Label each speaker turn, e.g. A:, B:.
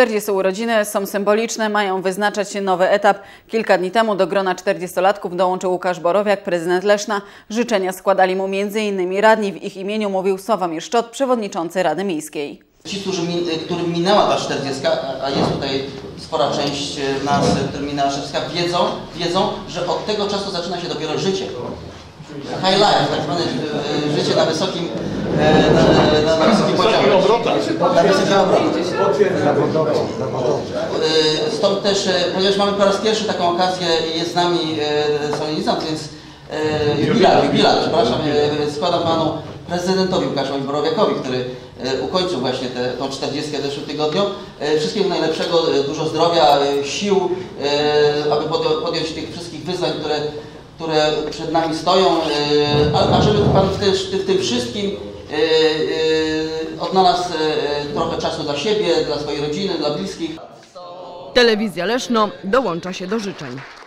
A: 40 urodziny są symboliczne, mają wyznaczać nowy etap. Kilka dni temu do grona 40-latków dołączył Łukasz Borowiak, prezydent Leszna. Życzenia składali mu m.in. radni. W ich imieniu mówił Sławomir Sztot, przewodniczący Rady Miejskiej.
B: Ci, którym minęła ta 40, a jest tutaj spora część nas, którym minęła 40, wiedzą, że od tego czasu zaczyna się dopiero życie. High life, tak zwane życie na wysokim poziomie. Na wysokim obrotach. Stąd też, ponieważ mamy po raz pierwszy taką okazję, jest z nami solenizant, więc jubilat, przepraszam, składam panu prezydentowi Łukaszowi Borowiakowi, który ukończył właśnie tą 40 w zeszłym tygodniu. Wszystkiego najlepszego, dużo zdrowia, sił, aby podjąć tych wszystkich wyzwań, które przed nami stoją, a żeby pan w tym wszystkim odnalazł trochę czasu dla siebie, dla swojej rodziny, dla bliskich.
C: Telewizja Leszno dołącza się do życzeń.